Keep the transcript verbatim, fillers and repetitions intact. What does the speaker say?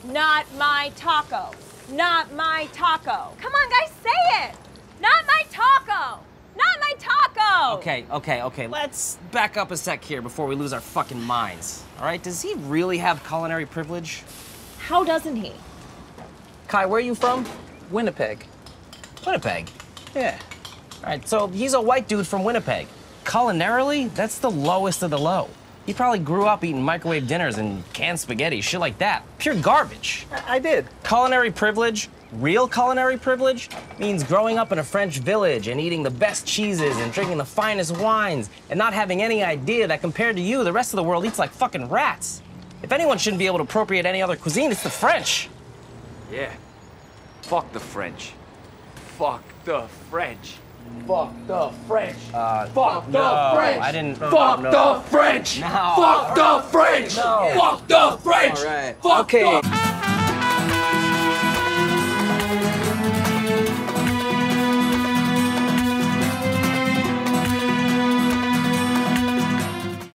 Not my taco. Not my taco. Come on, guys, say it. Not my taco. Not my taco. Okay, okay, okay. Let's back up a sec here before we lose our fucking minds. All right, does he really have culinary privilege? How doesn't he? Kai, where are you from? Winnipeg. Winnipeg? Yeah. All right, so he's a white dude from Winnipeg. Culinarily, that's the lowest of the low. He probably grew up eating microwave dinners and canned spaghetti, shit like that. Pure garbage. I, I did. Culinary privilege, real culinary privilege, means growing up in a French village and eating the best cheeses and drinking the finest wines and not having any idea that compared to you, the rest of the world eats like fucking rats. If anyone shouldn't be able to appropriate any other cuisine, it's the French. Yeah. Fuck the French. Fuck the French. Fuck the French. Uh, Fuck no, the French. I didn't. Fuck no. the French. No. Fuck the French. No. Fuck the French. All right. Fuck Okay. the